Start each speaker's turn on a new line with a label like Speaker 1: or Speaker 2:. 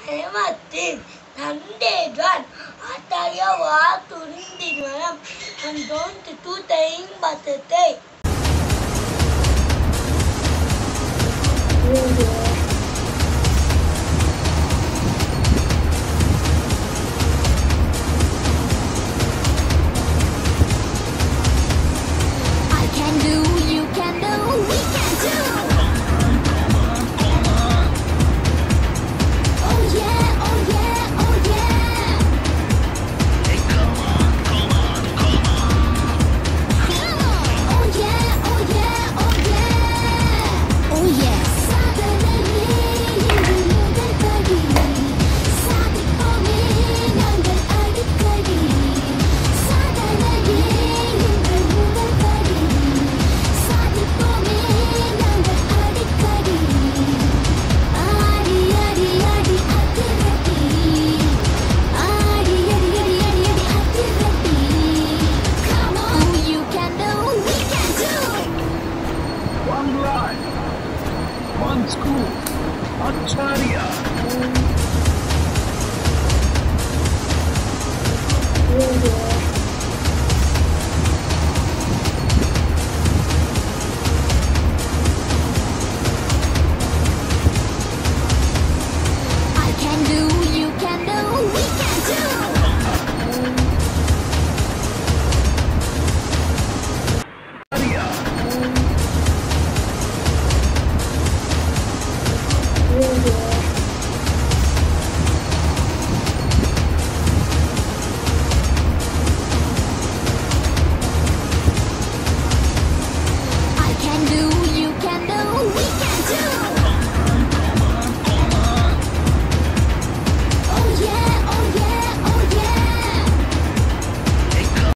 Speaker 1: பயமத்தின் தந்தைதான் அத்தகையவா துணிந்திருவனம் and don't do things but the day.
Speaker 2: I can do, you can do, we can do. Oh yeah, oh yeah, oh yeah.
Speaker 3: Hey, come on.
Speaker 2: Come on. Oh yeah, oh yeah, oh yeah. Oh yeah. 사단의 이름을 달리 사기범인 난걸 알기까지 사단의 이름을 달리 사기범인 난걸 알기까지 아리아리아리 아티라티 아리아리아리아리 아티라티 Come on, you can do, we can do.
Speaker 3: One life, one school, Acharya.